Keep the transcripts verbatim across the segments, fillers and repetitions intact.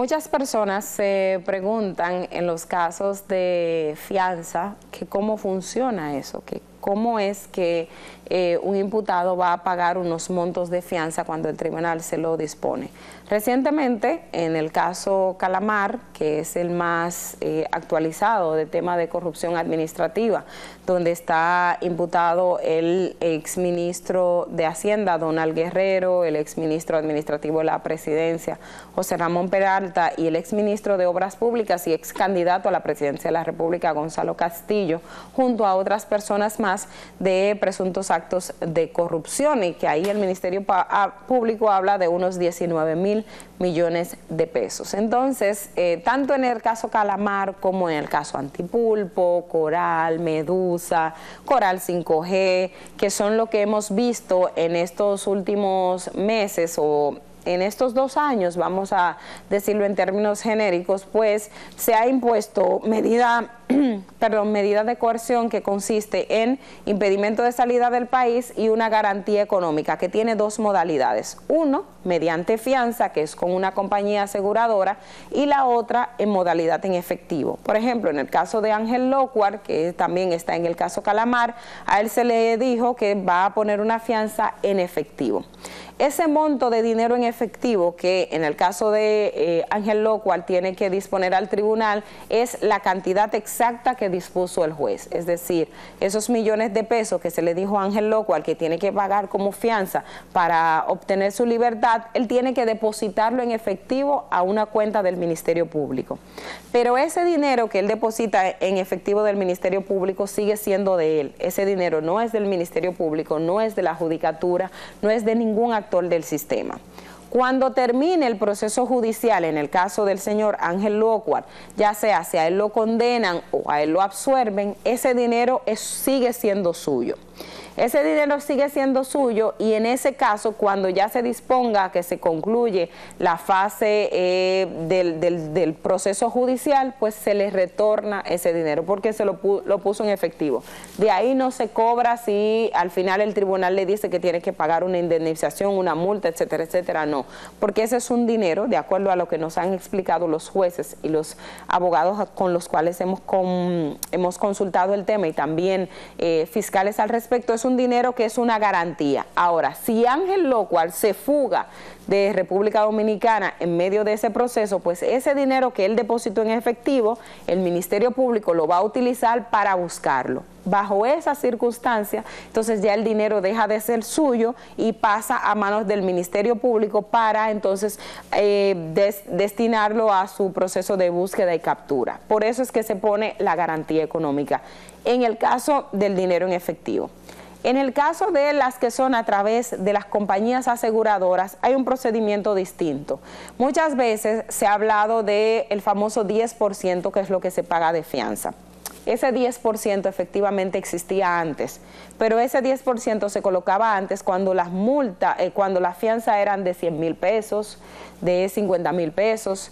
Muchas personas se preguntan en los casos de fianza que cómo funciona eso, que cómo es que eh, un imputado va a pagar unos montos de fianza cuando el tribunal se lo dispone. Recientemente, en el caso Calamar, que es el más eh, actualizado de tema de corrupción administrativa, donde está imputado el exministro de Hacienda, Donald Guerrero, el exministro administrativo de la Presidencia, José Ramón Peralta, y el exministro de Obras Públicas y ex candidato a la presidencia de la República, Gonzalo Castillo, junto a otras personas más de presuntos actos de corrupción, y que ahí el Ministerio Público habla de unos diecinueve mil millones de pesos. Entonces, eh, tanto en el caso Calamar como en el caso Antipulpo, Coral, Medusa, Coral cinco G, que son lo que hemos visto en estos últimos meses o en estos dos años, vamos a decirlo en términos genéricos, pues se ha impuesto medida, perdón, medida de coerción que consiste en impedimento de salida del país y una garantía económica que tiene dos modalidades. Uno, mediante fianza, que es con una compañía aseguradora, y la otra en modalidad en efectivo. Por ejemplo, en el caso de Ángel Locuar, que también está en el caso Calamar, a él se le dijo que va a poner una fianza en efectivo. Ese monto de dinero en efectivo que en el caso de eh, Ángel Locuar tiene que disponer al tribunal es la cantidad exacta que dispuso el juez. Es decir, esos millones de pesos que se le dijo a Ángel Locuar que tiene que pagar como fianza para obtener su libertad, él tiene que depositarlo en efectivo a una cuenta del Ministerio Público. Pero ese dinero que él deposita en efectivo del Ministerio Público sigue siendo de él. Ese dinero no es del Ministerio Público, no es de la Judicatura, no es de ningún actor del sistema. Cuando termine el proceso judicial, en el caso del señor Ángel Locuar, ya sea si a él lo condenan o a él lo absuelven, ese dinero es, sigue siendo suyo. Ese dinero sigue siendo suyo y en ese caso, cuando ya se disponga que se concluye la fase eh, del, del, del proceso judicial, pues se le retorna ese dinero porque se lo, pu lo puso en efectivo. De ahí no se cobra si al final el tribunal le dice que tiene que pagar una indemnización, una multa, etcétera, etcétera, no. Porque ese es un dinero, de acuerdo a lo que nos han explicado los jueces y los abogados con los cuales hemos, con, hemos consultado el tema y también eh, fiscales al respecto, es un dinero que es una garantía. Ahora, si Ángel Locuar se fuga de República Dominicana en medio de ese proceso, pues ese dinero que él depositó en efectivo, el Ministerio Público lo va a utilizar para buscarlo. Bajo esa circunstancia, entonces ya el dinero deja de ser suyo y pasa a manos del Ministerio Público para entonces eh, des destinarlo a su proceso de búsqueda y captura. Por eso es que se pone la garantía económica en el caso del dinero en efectivo. En el caso de las que son a través de las compañías aseguradoras, hay un procedimiento distinto. Muchas veces se ha hablado del famoso diez por ciento, que es lo que se paga de fianza. Ese diez por ciento efectivamente existía antes, pero ese diez por ciento se colocaba antes cuando las multas, eh, cuando las fianzas eran de cien mil pesos, de cincuenta mil pesos,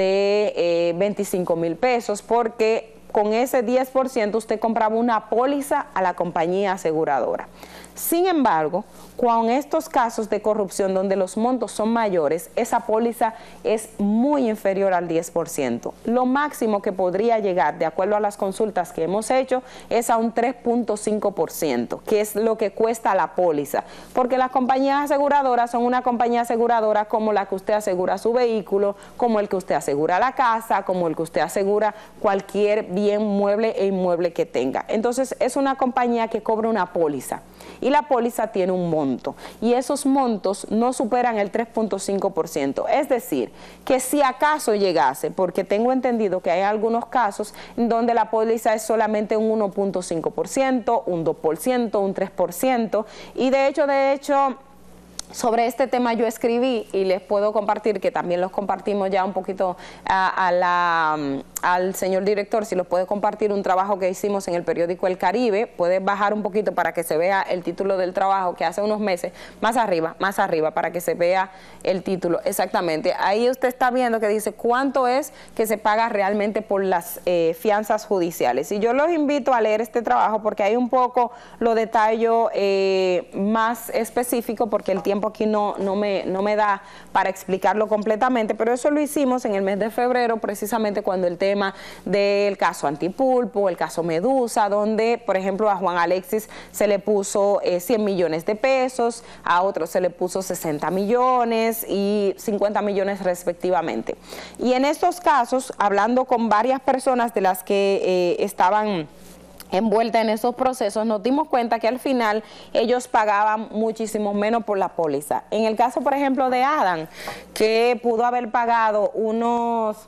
de eh, veinticinco mil pesos, porque con ese diez por ciento usted compraba una póliza a la compañía aseguradora. Sin embargo, con estos casos de corrupción donde los montos son mayores, esa póliza es muy inferior al diez por ciento. Lo máximo que podría llegar, de acuerdo a las consultas que hemos hecho, es a un tres punto cinco por ciento, que es lo que cuesta la póliza. Porque las compañías aseguradoras son una compañía aseguradora como la que usted asegura su vehículo, como el que usted asegura la casa, como el que usted asegura cualquier bien mueble e inmueble que tenga. Entonces, es una compañía que cobra una póliza. Y la póliza tiene un monto, y esos montos no superan el tres punto cinco por ciento. Es decir, que si acaso llegase, porque tengo entendido que hay algunos casos donde la póliza es solamente un uno punto cinco por ciento, un dos por ciento, un tres por ciento, y de hecho, de hecho... sobre este tema yo escribí y les puedo compartir, que también los compartimos ya un poquito a, a la, al señor director, si los puede compartir, un trabajo que hicimos en el periódico El Caribe. Puede bajar un poquito para que se vea el título del trabajo que hace unos meses, más arriba, más arriba, para que se vea el título. Exactamente, ahí usted está viendo que dice cuánto es que se paga realmente por las eh, fianzas judiciales. Y yo los invito a leer este trabajo porque hay un poco lo detallo eh, más específico, porque el tiempo tiempo aquí no, no, me, no me da para explicarlo completamente, pero eso lo hicimos en el mes de febrero, precisamente cuando el tema del caso Antipulpo, el caso Medusa, donde, por ejemplo, a Juan Alexis se le puso eh, cien millones de pesos, a otros se le puso sesenta millones y cincuenta millones respectivamente. Y en estos casos, hablando con varias personas de las que eh, estaban envuelta en esos procesos, nos dimos cuenta que al final ellos pagaban muchísimo menos por la póliza. En el caso, por ejemplo, de Adam, que pudo haber pagado unos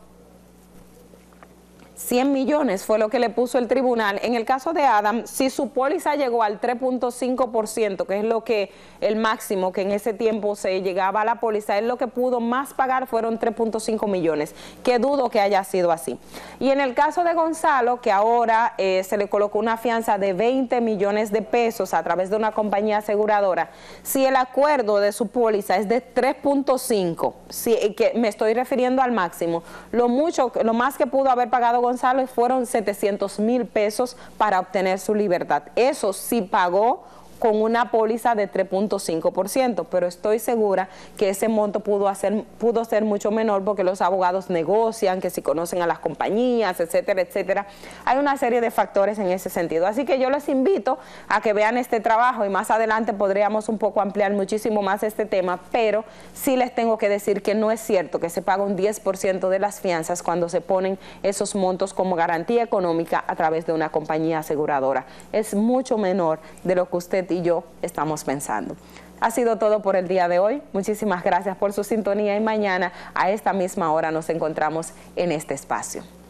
cien millones, fue lo que le puso el tribunal. En el caso de Adam, si su póliza llegó al tres punto cinco por ciento, que es lo que el máximo que en ese tiempo se llegaba a la póliza, él lo que pudo más pagar fueron tres punto cinco millones, que dudo que haya sido así. Y en el caso de Gonzalo, que ahora eh, se le colocó una fianza de veinte millones de pesos a través de una compañía aseguradora, si el acuerdo de su póliza es de tres punto cinco, si, que me estoy refiriendo al máximo, lo mucho, lo más que pudo haber pagado Gonzalo fueron setecientos mil pesos para obtener su libertad. Eso sí pagó con una póliza de tres punto cinco por ciento, pero estoy segura que ese monto pudo, hacer, pudo ser mucho menor porque los abogados negocian, que si conocen a las compañías, etcétera, etcétera. Hay una serie de factores en ese sentido. Así que yo les invito a que vean este trabajo y más adelante podríamos un poco ampliar muchísimo más este tema, pero sí les tengo que decir que no es cierto que se paga un diez por ciento de las fianzas cuando se ponen esos montos como garantía económica a través de una compañía aseguradora. Es mucho menor de lo que usted y yo estamos pensando. Ha sido todo por el día de hoy. Muchísimas gracias por su sintonía y mañana a esta misma hora nos encontramos en este espacio.